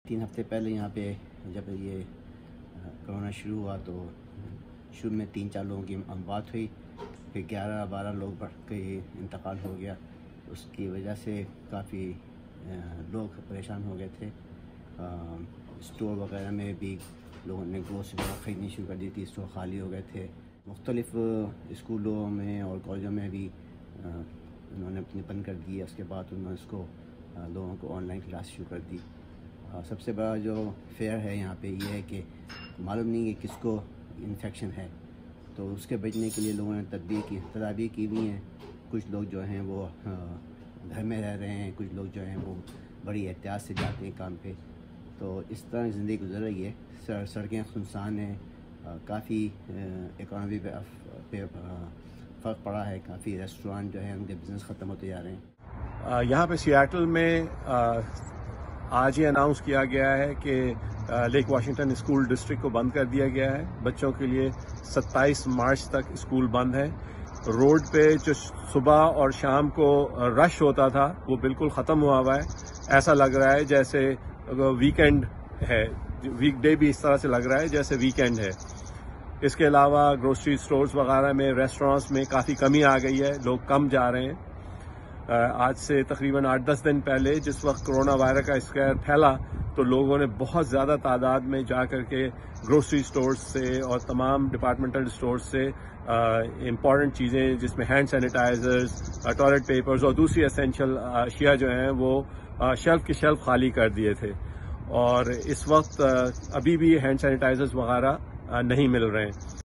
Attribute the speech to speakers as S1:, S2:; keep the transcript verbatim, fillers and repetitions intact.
S1: تین ہفتے پہلے یہاں پہ جب یہ کرونا شروع ہوا تو شروع میں تین چار لوگوں کی اموات ہوئی، پھر گیارہ بارہ لوگ بڑھ کے انتقال ہو گیا۔ اس کی وجہ سے کافی لوگ پریشان ہو گئے تھے۔ اسٹور وغیرہ میں بھی لوگوں نے گوشت وغیرہ خریدنی شروع کر دی تھی، اسٹور خالی ہو گئے تھے۔ مختلف اسکولوں میں اور کالجوں میں بھی انہوں نے اپنی بند کر دی ہے۔ اس کے بعد انہوں نے اس کو لوگوں کو آن لائن کلاس شروع کر دی۔ سب سے بڑا جو فیئر ہے یہاں پہ یہ ہے کہ معلوم نہیں کہ کس کو انفیکشن ہے، تو اس کے بچنے کے لیے لوگوں نے تدبیر کی تدابیر کی ہوئی ہیں۔ کچھ لوگ جو ہیں وہ گھر میں رہ رہے ہیں، کچھ لوگ جو ہیں وہ بڑی احتیاط سے جاتے ہیں کام پہ، تو اس طرح زندگی گزر رہی ہے۔ سر سڑکیں خنثان ہیں، کافی اکانومی پہ فرق پڑا ہے، کافی ریسٹوران جو ہیں ان کے بزنس ختم ہوتے جا رہے ہیں۔
S2: یہاں پہ سیاٹل میں آج یہ اناؤنس کیا گیا ہے کہ لیک واشنگٹن اسکول ڈسٹرکٹ کو بند کر دیا گیا ہے۔ بچوں کے لیے ستائیس مارچ تک اسکول بند ہے۔ روڈ پہ جو صبح اور شام کو رش ہوتا تھا وہ بالکل ختم ہوا ہوا ہے۔ ایسا لگ رہا ہے جیسے ویکینڈ ہے، ویک ڈے بھی اس طرح سے لگ رہا ہے جیسے ویکینڈ ہے۔ اس کے علاوہ گروسری سٹورز وغیرہ میں، ریسٹورانٹس میں کافی کمی آ گئی ہے، لوگ کم جا رہے ہیں۔ آج سے تقریباً آٹھ دس دن پہلے جس وقت کرونا وائرس کا اسکیئر پھیلا تو لوگوں نے بہت زیادہ تعداد میں جا کر کے گروسری سٹورز سے اور تمام ڈپارٹمنٹل سٹورز سے امپورٹنٹ چیزیں جس میں ہینڈ سینیٹائزرز، ٹوائلٹ پیپرز اور دوسری اسینشل اشیاء جو ہیں وہ شیلف کی شیلف خالی کر دیے تھے، اور اس وقت ابھی بھی ہینڈ سینیٹائزرز وغیرہ نہیں مل رہے ہیں۔